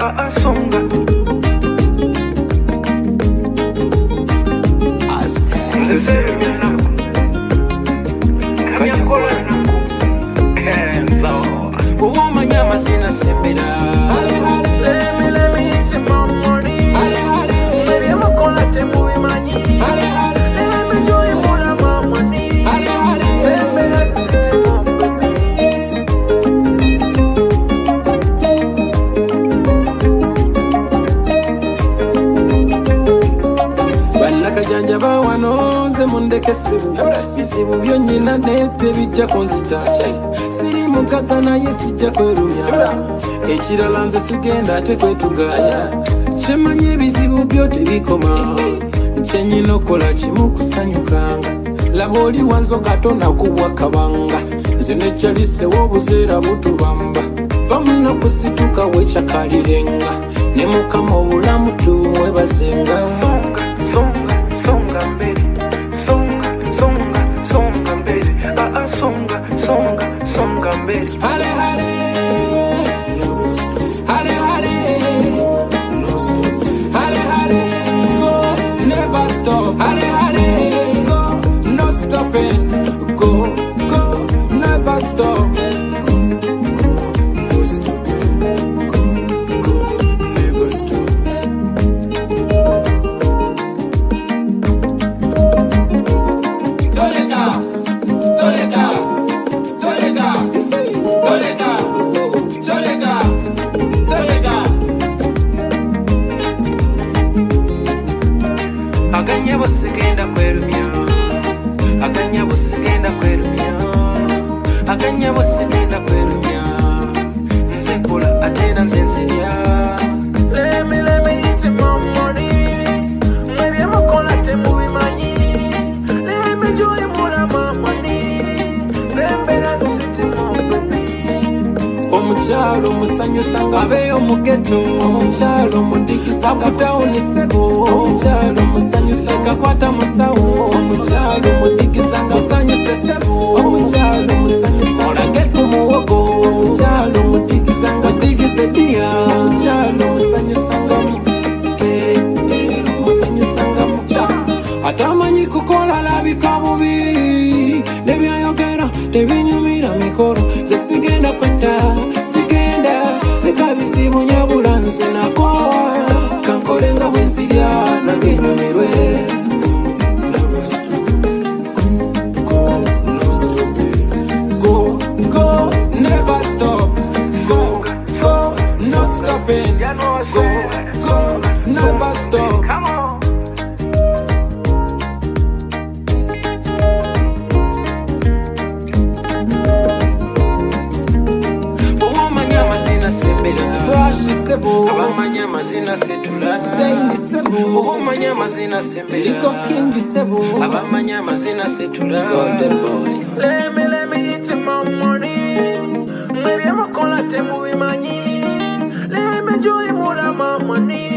songa. Woman, you must see a similar. Let me hit him on money. Maybe I'm a call at him with money. Let me do you more of my money. Let me hit him on Banakajanja bawanoze mundeke sibu Isibu byonyina nete bijja konzitache Siri mugaga naye sijja kwerumya Ekirala nze sigenda ate kwetuganya Kyemanyi ebizibu byo tebikoma Kyenyina okola kimu kusanyukanga Laba oli wanzoka tonakubwa kabanga Zino ekyalisewo obuzeera butubamba Va munakusituka wekyakalirenga Ne mukama obulamu tumwebazenga Songa mbele, songa mbele, songa mbele. Hale hale, hale hale, hale hale, go, never stop. Hale hale, go, no stopping. Go, never stop. Aganya busigenda kwerumya Aganya busigenda kwerumya Aganya busigenda kwerumya Nze nkola ate na nze nzirya Let me hit him on money Maybe I'm a call at him with money Let me join him with my money Sembera nsiti mo baby Omukyalo musanyusa abeyo mu ghetto Omukyalo mudigisa mutawuni sebo Omukyalo musanyusa kakwata musawo Omukyalo mudigisa musanyusa sebo Omukyalo musanyusa olaghetto muwogo Omukyalo mudigisa mudigise dia Omukyalo musanyusa musanyusa atamanyi kukola labika bubi Nebyayogera tebinyumira mikolo Ze sigenda kwetta Sekabisimu nyabula nze nakowa Kankolenga bwensirya nange nyumirwe Go, never stop Go, no stopping Go, never stop Come on Abamanya mazina setula Stay sebo Obumanya mazina sembera Liko kingi sebo Abamanya mazina setula Golden boy Let me hit him on money Maybe I'm a call at him with money Let me join him with my money